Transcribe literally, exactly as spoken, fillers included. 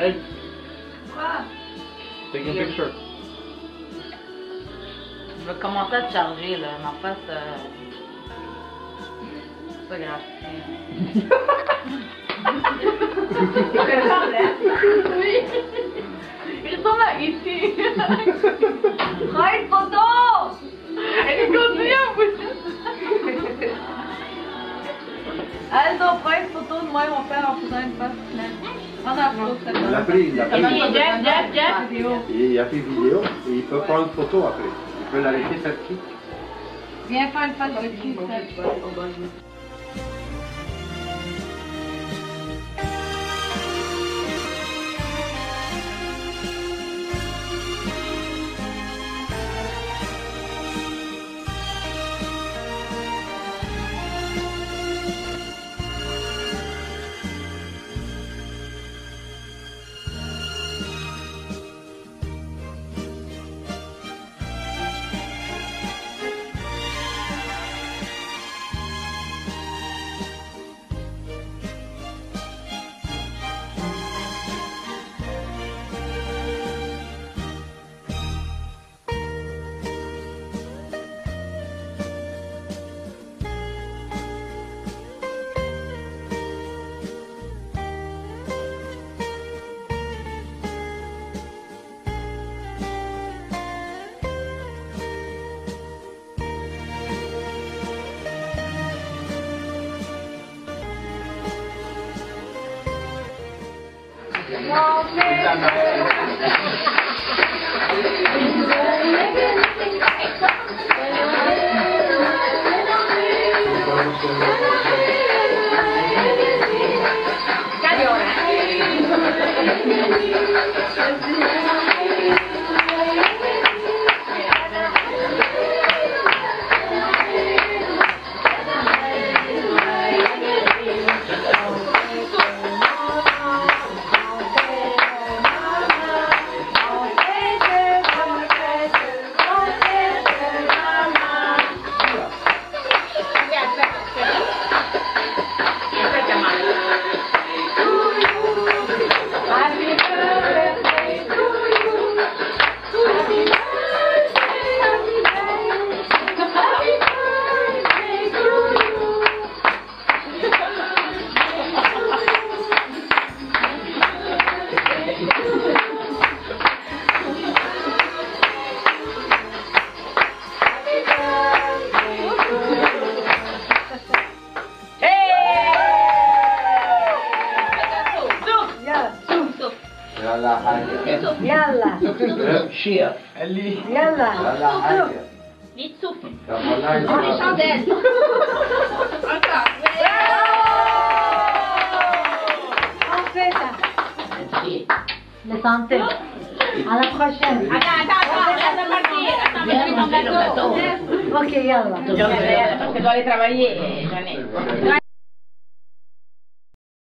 Hey. Quoi? Take a picture. Je vais commencer à te charger, là. Ma face, euh... c'est pas grave. Oui. Il ressemble à E T. Prends une photo. Elle est continue à bouger. Aldo, prends une photo de moi et mon père en faisant une face. Prends la photo. Il a pris, il a pris. Jack, Jack, Jack. Il a fait vidéo et il peut prendre une photo après. Il peut la laisser celle-ci. Viens faire une face de cul. يلا شير اللي يلا Vite souffle. Attallah, Prends les chandelles. Encore. On fait ça. Le santé. À la prochaine. Attends, attends, attends, laisse partir. Attends, mais je vais ton gâteau. Ok, yalla. Parce que je dois aller travailler. J'en ai.